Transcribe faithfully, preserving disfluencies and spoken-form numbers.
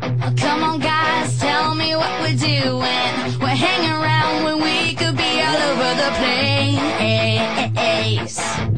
Oh, come on guys, tell me what we're doing. We're hanging around when we could be all over the place.